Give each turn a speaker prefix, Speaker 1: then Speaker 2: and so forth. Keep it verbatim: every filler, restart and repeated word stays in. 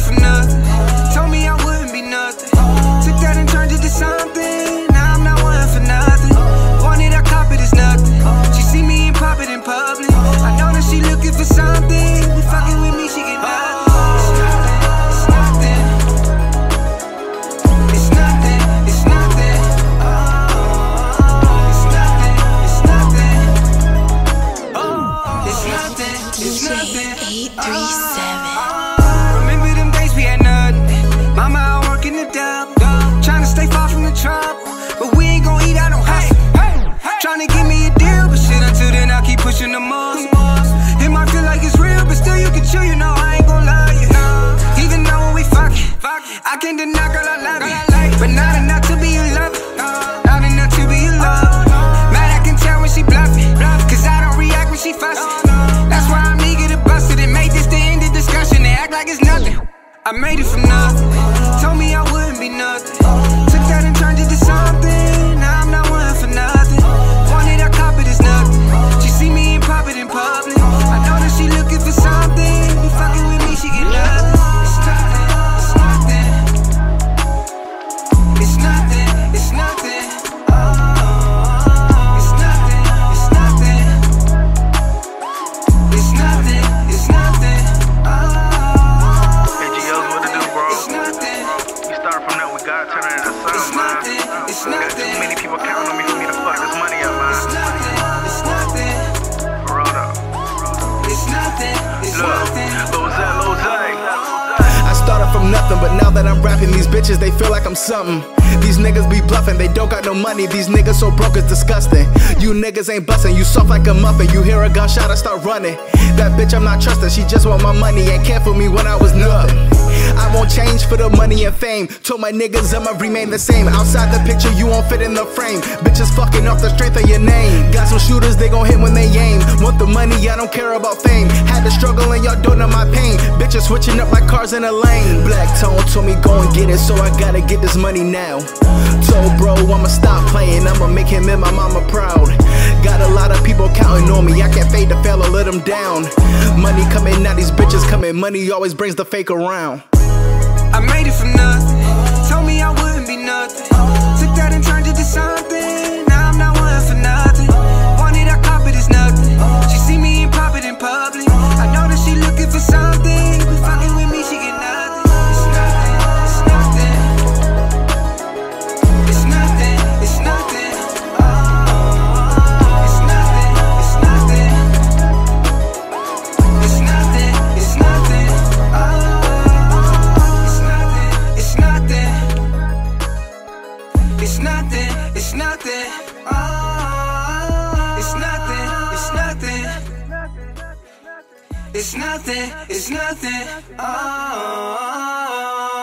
Speaker 1: from nothing. Told me I wouldn't be nothing. Took that and turned it to something. Now I'm not one for nothing. Wanted, I cop it, it's nothing. She see me and pop it in public. I know that she looking for something. Be fucking with me, she get nothing. It's nothing, it's nothing. It's nothing, it's nothing. It's nothing, it's nothing. Oh, it's nothing, it's nothing.
Speaker 2: eight three seven.
Speaker 1: Remember them days we had nothing. Mama out working the dub, trying to stay far from the trouble. But we ain't gon' eat out on hustle. Trying to give me a deal, but shit, until then I keep pushing the muscle. It might feel like it's real, but still you can chill, you know I ain't gon' lie you. Even though when we fucking, I can't deny, girl, I love you. But not enough to be your lover, not enough to be your lover. Mad, I can tell when she bluffing, cause I don't react when she fussing. That's why I'm eager to bust it and make this the end of discussion. They act like it's nothing. I made it from nothing. Told me I wouldn't be nothing. Took that and turned it to something. Now I'm not one for nothing. Wanted, I cop it, it's nothing. She see me and pop it in public. I know that she looking for something. Be fucking with me, she get nothing. It's nothing, it's nothing. It's nothing, it's nothing. Oh, it's nothing, it's nothing. It's nothing, it's nothing. Oh.
Speaker 3: It's nothing, it's nothing. Too many people counting on me for me to fuck this money up, man.
Speaker 1: It's nothing, it's nothing.
Speaker 3: For real though.
Speaker 1: It's nothing, it's nothing.
Speaker 3: Lozay, Lozay.
Speaker 4: I started from nothing, but now that I'm rapping, these bitches, they feel like I'm something. These niggas be bluffing, they don't got no money. These niggas so broke, it's disgusting. You niggas ain't bustin', you soft like a muffin. You hear a gunshot, I start running. That bitch I'm not trusting, she just want my money and cared for me when I was nothing. I won't change for the money and fame. Told my niggas I'ma remain the same. Outside the picture, you won't fit in the frame. Bitches fucking off the strength of your name. Got some shooters, they gon' hit when they aim. Want the money, I don't care about fame. Had to struggle and y'all don't know my pain. Bitches switching up like cars in a lane. Black Tone told me go and get it, so I gotta get this money now. Told bro I'ma stop playing, I'ma make him and my mama proud. Got a lot of people counting on me, I can't fade to fail or let them down. Money coming, now these bitches coming. Money always brings the fake around.
Speaker 1: I made it from nothing. Told me I wouldn't be nothing. Took that and turned it to something. Now I'm not one for nothing. Wanted, I cop it, it's nothing. She see me and pop it in public. I know that she looking for something. Be fucking with me, she get nothing. It's nothing, it's nothing. It's nothing, it's nothing. Oh, it's nothing, it's nothing. It's nothing, it's nothing. Oh. It's nothing, it's nothing. Oh, it's nothing, it's nothing. It's nothing, it's nothing. Oh.